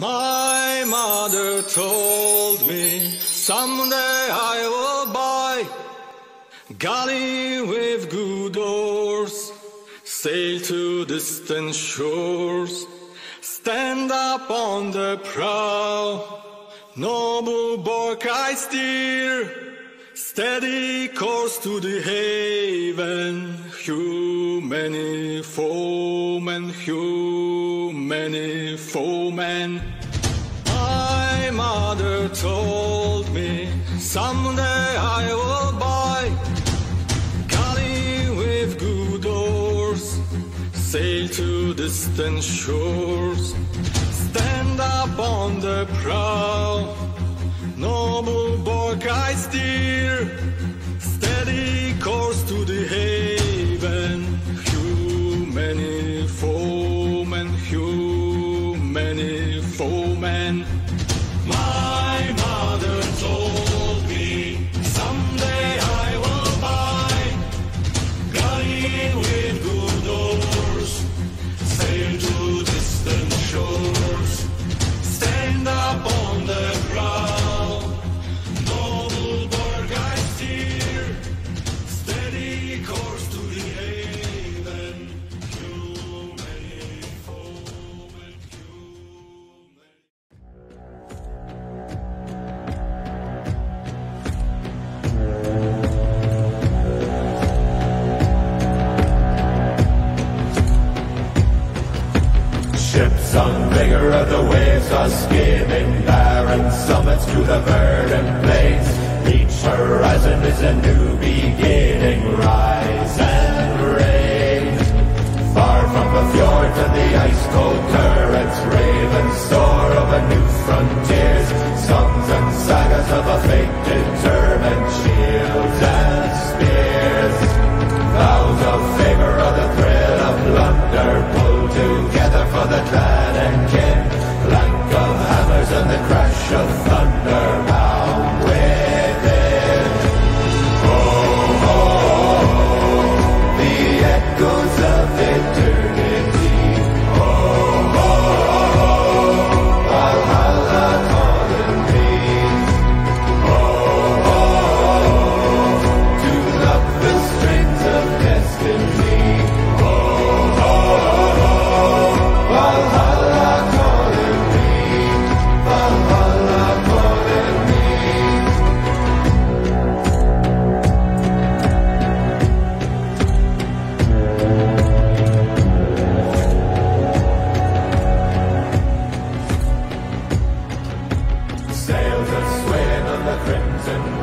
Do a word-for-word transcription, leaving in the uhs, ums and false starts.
My mother told me someday I will buy galley with good oars, sail to distant shores, stand up on the prow, noble bark I steer, steady course to the haven, hew many foemen, hew many foemen. My mother told me someday I will buy galley with good oars, sail to distant shores, stand up on the prow, noble bark I steer, steady course to the haven, hew many foemen, hew many foemen. My mother told me someday I will buy galley with good oars, sail to distant shores, stand up on the prow, noble bark I steer, steady course to the haven, hew many foemen, hew many. Ships on vigor of the waves are skimming barren summits to the verdant plains. Each horizon is a new beginning, rise and reign. Far from the fjords and the ice-cold currents, raven soar over new frontiers, songs and sagas of a fate determined, shields and spears. Vows of favor or the thrill of plunder, pull together for the clan and kin. Clank of hammers and the crash of thunder, bound within. Oh, oh, oh, the echoes of eternity. Oh, oh, oh, Valhalla calling me. Oh, oh, oh, to love the strings of destiny. Oh, oh, oh, Valhalla calling me. Valhalla calling me. Sails are swaying on the crimson